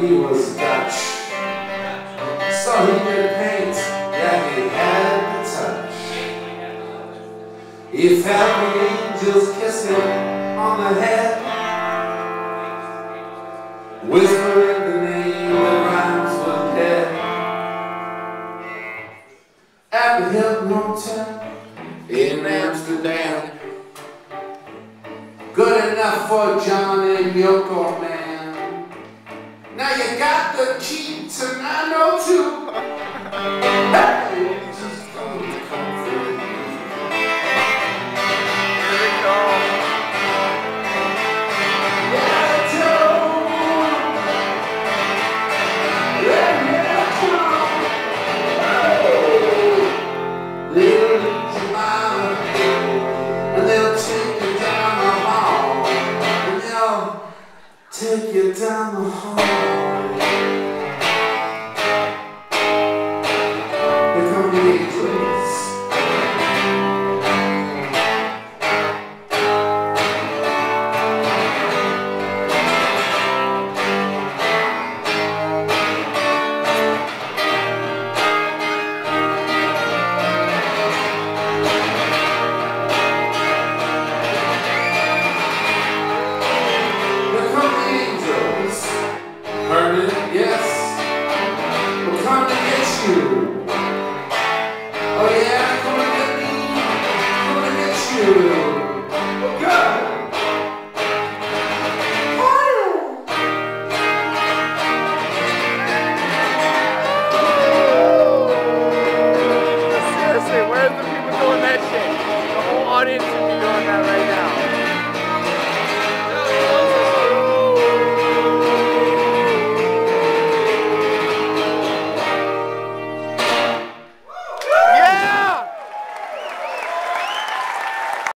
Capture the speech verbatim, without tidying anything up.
he was Dutch, so he could paint, yeah, he had the touch. He felt the angels kiss him on the head, whispering the name that rhymes with dead. At the Hilton Hotel in Amsterdam, good enough for John and Yoko, man. Now you got the key to nine oh two. Hey, just come to comfort me. Here we go. Yeah, Joe. Yeah, yeah, Joe. They'll lead you out, and they'll take you down the hall, and they'll take you down the hall. Here come the angels. Yes, we'll come to get you. Oh yeah, come to get me, come to get you. Good. Seriously, where's the people doing that shit? The whole audience should be doing that right now.